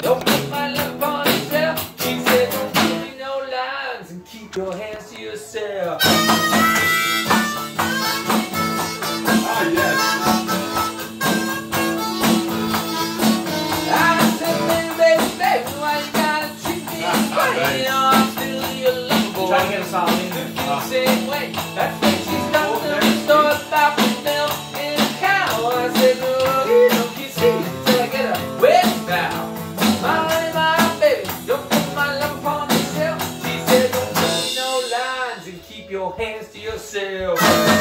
Don't put my love on yourself. She said, don't give me no lines and keep your hands to yourself. Ah, yes. I said, baby, baby, why you gotta treat me this way? You know, I'm still your lover boy. Trying to get us all in. Same way. That's when she's done the story about the milk in a cow. I said, no, you don't you see till I get a wet towel. My baby, don't put my love upon yourself. She said, don't give me no lines and keep your hands to yourself.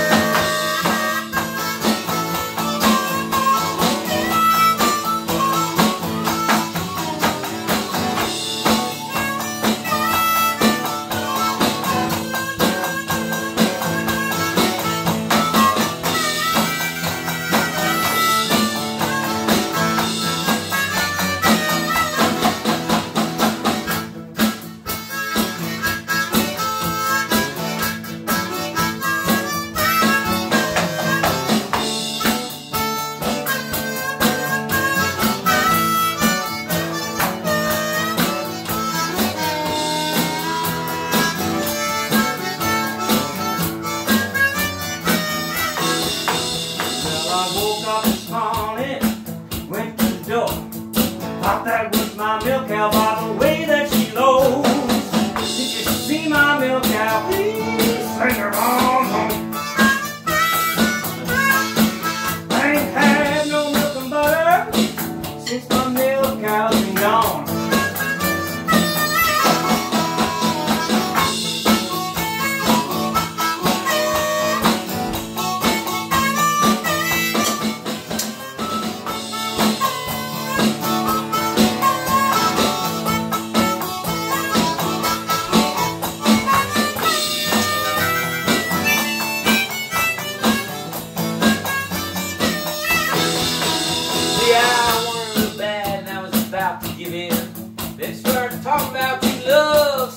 Thought that was my milk cow by the way that she lows. Did you see my milk cow? Please bring her on home. I ain't had no milk and butter since my milk cow's been gone. Yeah, I wanted real bad and I was about to give in. Then started talking about true love.